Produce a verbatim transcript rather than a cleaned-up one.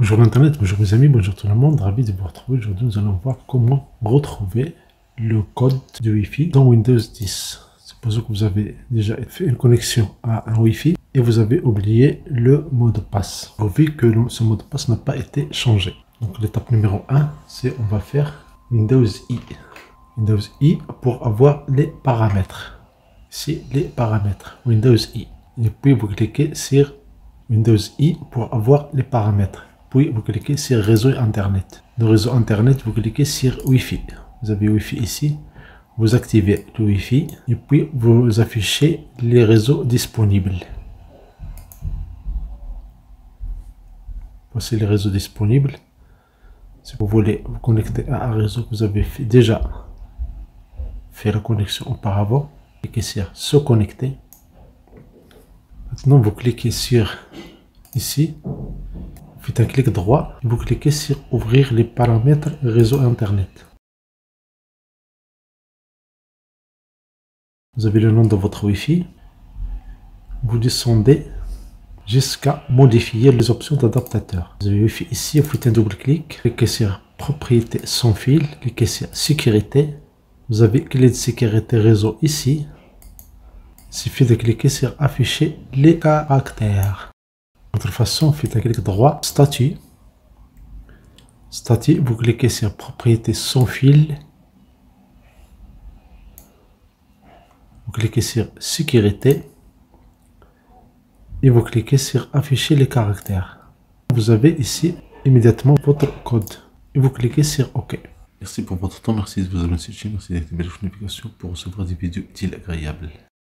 Bonjour l'internet, bonjour mes amis, bonjour tout le monde, ravi de vous retrouver. Aujourd'hui nous allons voir comment retrouver le code du Wi-Fi dans Windows dix. Supposons que vous avez déjà fait une connexion à un Wi-Fi et vous avez oublié le mot de passe. Vous voyez que ce mot de passe n'a pas été changé. Donc l'étape numéro un, c'est on va faire Windows I. Windows I pour avoir les paramètres. Ici les paramètres, Windows I. Et puis vous cliquez sur Windows I pour avoir les paramètres. Puis vous cliquez sur réseau internet. Le réseau internet, vous cliquez sur Wi-Fi. Vous avez Wi-Fi ici. Vous activez le Wi-Fi et puis vous affichez les réseaux disponibles. Voici les réseaux disponibles. Si vous voulez vous connecter à un réseau que vous avez fait, déjà fait la connexion auparavant, cliquez sur se connecter. Maintenant vous cliquez sur ici. Vous faites un clic droit et vous cliquez sur ouvrir les paramètres réseau internet. Vous avez le nom de votre Wi-Fi. Vous descendez jusqu'à modifier les options d'adaptateur. Vous avez Wi-Fi ici, vous faites un double clic, cliquez sur propriété sans fil, cliquez sur sécurité. Vous avez clé de sécurité réseau ici. Il suffit de cliquer sur afficher les caractères. D'autre façon, faites un clic droit, statut. Statut, vous cliquez sur propriété sans fil. Vous cliquez sur sécurité. Et vous cliquez sur afficher les caractères. Vous avez ici immédiatement votre code. Et vous cliquez sur OK. Merci pour votre temps, merci de vous abonner à cette chaîne, merci d'activer les notifications pour recevoir des vidéos utiles et agréables.